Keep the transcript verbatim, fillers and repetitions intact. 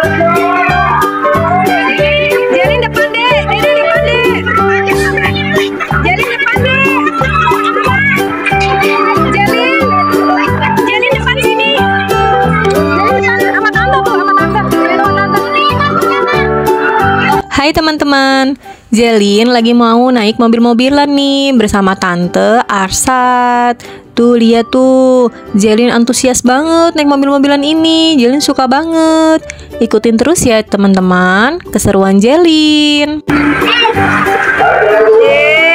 Jelin depan deh, Dede depan deh. Jelin depan deh. Jelin, Jelin depan sini. Jelin depan sama tante bu, sama tante. Jelin sama tante. Hai teman-teman, Jelin lagi mau naik mobil-mobilan nih bersama Tante Arsat. Tuh lihat tuh, Jelin antusias banget naik mobil-mobilan ini. Jelin suka banget. Ikutin terus ya teman-teman keseruan Jelin. Yeay.